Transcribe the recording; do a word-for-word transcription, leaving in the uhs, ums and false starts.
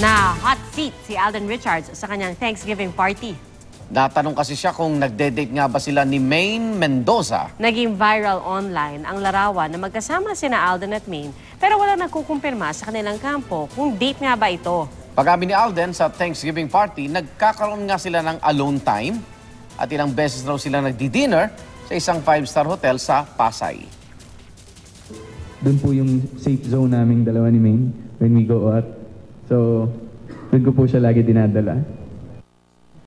Na hot seat si Alden Richards sa kanyang Thanksgiving party. Natanong kasi siya kung nagde-date nga ba sila ni Maine Mendoza. Naging viral online ang larawan na magkasama sina Alden at Maine pero wala nagkukumpirma sa kanilang kampo kung date nga ba ito. Pag-amin ni Alden sa Thanksgiving party, nagkakaroon nga sila ng alone time at ilang beses raw sila nagdi-dinner sa isang five-star hotel sa Pasay. Doon po yung safe zone naming dalawa ni Maine when we go out. So, doon ko po siya lagi dinadala.